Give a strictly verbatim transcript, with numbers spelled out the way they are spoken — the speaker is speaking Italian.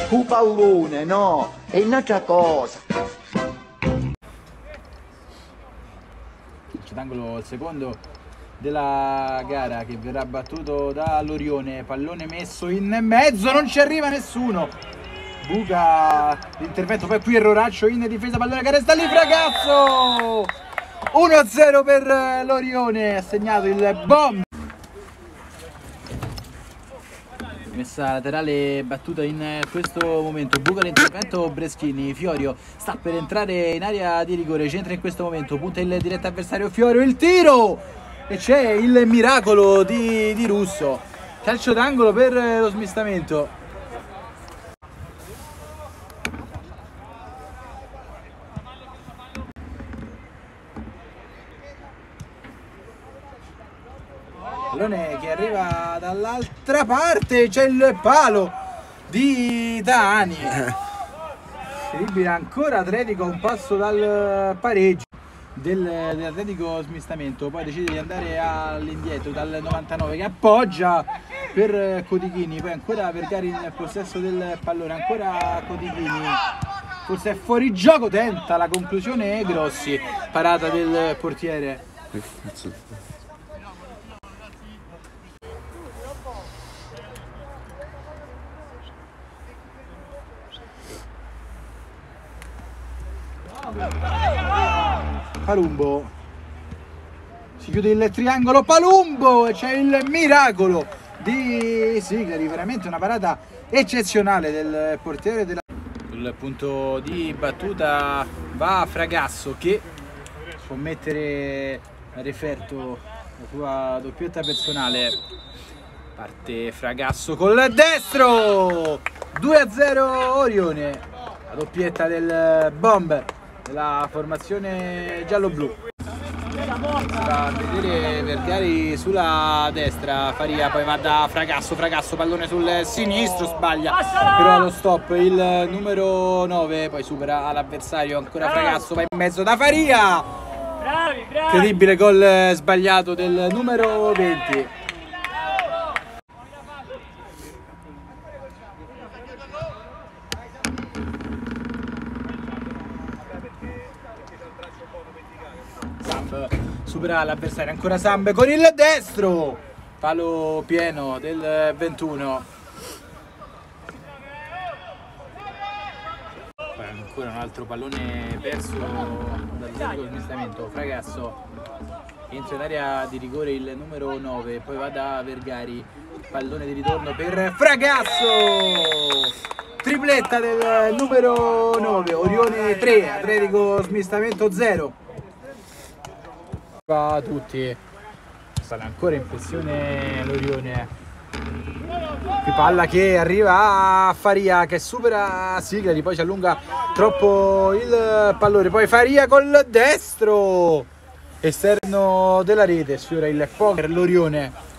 un pallone, no, è un'altra cosa. D'angolo il secondo della gara che verrà battuto da Lorione, pallone messo in mezzo, non ci arriva nessuno, buca l'intervento, poi qui erroraccio in difesa, pallone che resta lì, Fragazzo, uno a zero per Lorione, ha segnato il bomb. Messa laterale battuta in questo momento, buca l'intervento Breschini, Fiorio sta per entrare in area di rigore, centra in questo momento, punta il diretto avversario Fiorio, il tiro e c'è il miracolo di, di Russo, calcio d'angolo per lo smistamento. Pallone che arriva dall'altra parte, c'è il palo di Tani, incredibile, ancora Atletico un passo dal pareggio del, dell'Atletico smistamento, poi decide di andare all'indietro dal novantanove che appoggia per Codichini, poi ancora Vergari nel possesso del pallone, ancora Codichini, forse è fuori gioco, tenta la conclusione Grossi, parata del portiere. Palumbo, si chiude il triangolo, Palumbo, e c'è il miracolo di Sigari, veramente una parata eccezionale del portiere della... Sul punto di battuta va Fragasso che può mettere a referto la sua doppietta personale, parte Fragasso col destro, due a zero Orione, la doppietta del bomber della formazione giallo-blu. Va a vedere Vergari sulla destra, Faria, poi va da Fragasso, Fragasso pallone sul sinistro, sbaglia però allo stop il numero nove, poi supera l'avversario, ancora Fragasso, va in mezzo da Faria, incredibile gol sbagliato del numero venti. Supera l'avversario, ancora Sambe con il destro, palo pieno del ventuno, poi ancora un altro pallone perso dall'Atletico smistamento, Fragasso entra in area di rigore il numero nove, poi va da Vergari, pallone di ritorno per Fragasso, tripletta del numero nove, Orione tre, Atletico smistamento zero. A tutti, sta ancora in pressione l'Orione, qui palla che arriva a Faria che supera Sigari, poi ci allunga troppo il pallone, poi Faria col destro esterno della rete, sfiora il poker l'Orione.